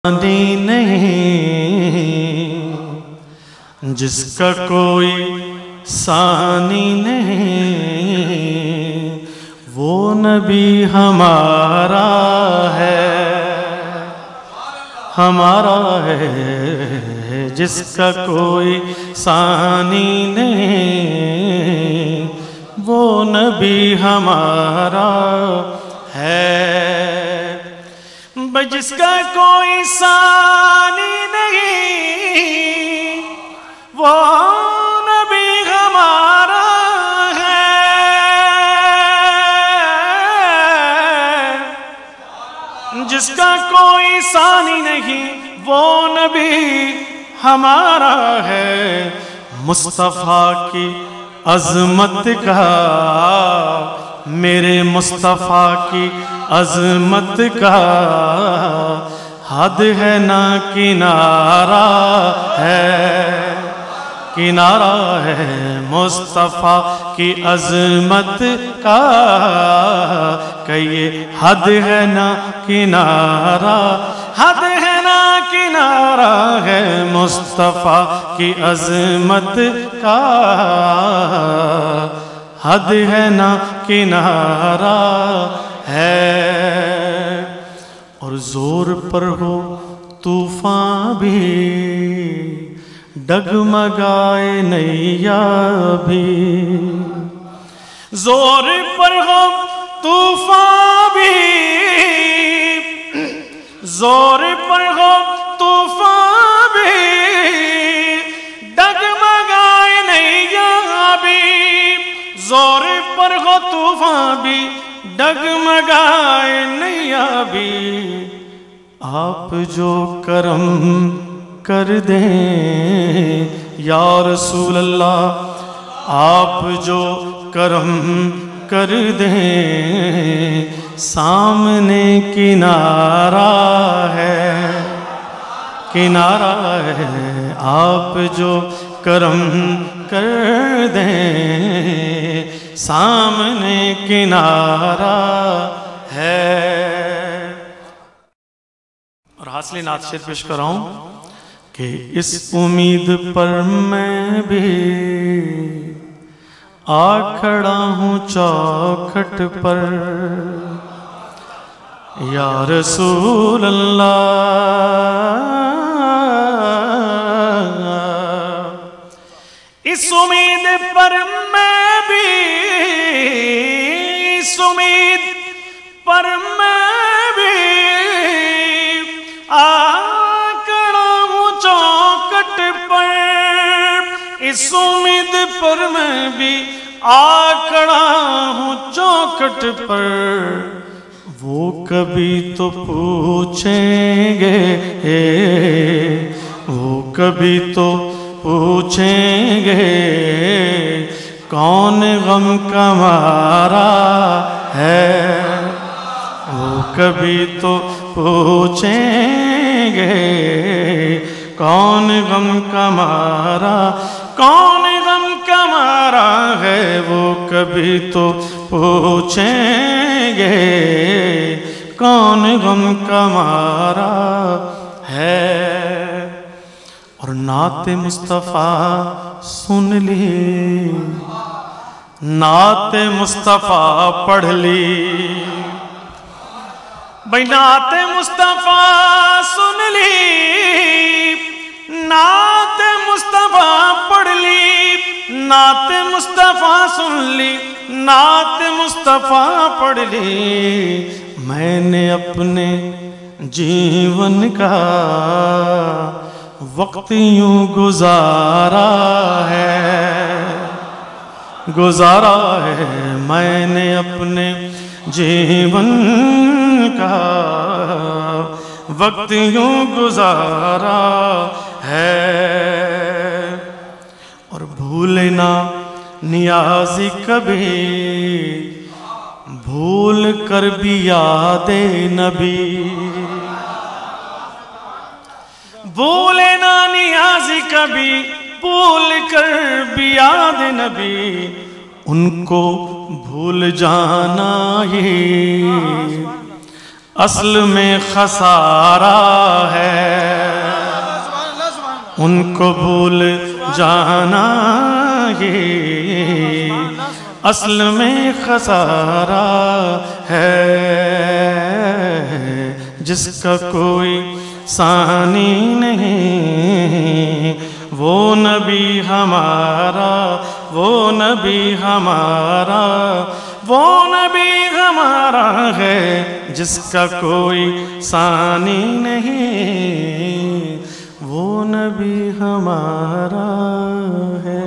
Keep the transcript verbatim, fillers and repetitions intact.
نہیں جس کا کوئی ثانی نہیں، وہ نبی ہمارا ہے، ہمارا ہے، جس کا کوئی ثانی نہیں، وہ نبی ہمارا ہے۔ بھئی جس کا کوئی ثانی نہیں، وہ نبی ہمارا ہے۔ جس کا کوئی ثانی نہیں، وہ نبی ہمارا ہے۔ مصطفیٰ کی عظمت کا، میرے مصطفیٰ کی عظمت کا حد ہے نہ کنارہ ہے، کنارہ ہے۔ مصطفیٰ کی عظمت کا کہ یہ حد ہے نہ کنارہ، حد ہے نہ کنارہ ہے۔ مصطفیٰ کی عظمت کا حد ہے نہ کنارہ ہے۔ اور زور پر ہو طوفان بھی، ڈگمگائے نیا بھی۔ زور پر ہو طوفان بھی، زور پر ہو طوفان بھی، ڈگمگائے نیا بھی۔ زور پر ہو طوفان بھی، ڈگمگائے نیا بھی۔ آپ جو کرم کر دیں یا رسول اللہ، آپ جو کرم کر دیں، سامنے کنارہ ہے، کنارہ ہے۔ آپ جو کرم کر دیں، سامنے کنارہ ہے۔ اور حاصل نعت شعر پیش کر رہا ہوں کہ اس امید پر میں بھی آ کھڑا ہوں چوکھٹ پر، یا رسول اللہ۔ اس امید پر میں بھی، اس امید پر میں بھی آ کھڑا ہوں چوکھٹ پر، اس امید پر میں بھی آ کھڑا ہوں چوکھٹ پر۔ وہ کبھی تو پوچھیں گے، وہ کبھی تو پوچھیں گے، کون غم کا مارا ہے۔ وہ کبھی تو پوچھیں گے، کون غم کا مارا، کون غم کا مارا ہے۔ وہ کبھی تو پوچھیں گے، کون غم کا مارا ہے۔ اور نعت مصطفیٰ سن لی، نعت مصطفیٰ پڑھ لی، بھئی نعت مصطفیٰ سن لی، نعت مصطفیٰ پڑھ لی، نعت مصطفیٰ سن لی، نعت مصطفیٰ پڑھ لی۔ میں نے اپنے جیون کا وقت یوں گزارا ہے، گزارا ہے۔ میں نے اپنے جیون کا وقت یوں گزارا ہے۔ اور بھولنا نیازی کبھی، بھول کر بھی یاد نبی، بھولنا نیازی کبھی، بھول کر بھی یاد نبی۔ ان کو بھول جانا ہی اصل میں خسارہ ہے، ان کو بھول جانا یہ اصل میں خسارہ ہے، جس کا کوئی ثانی نہیں وہ نبی ہمارا، وہ نبی ہمارا، وہ نبی ہمارا ہے، جس کا کوئی ثانی نہیں وہ نبی ہمارا ہے۔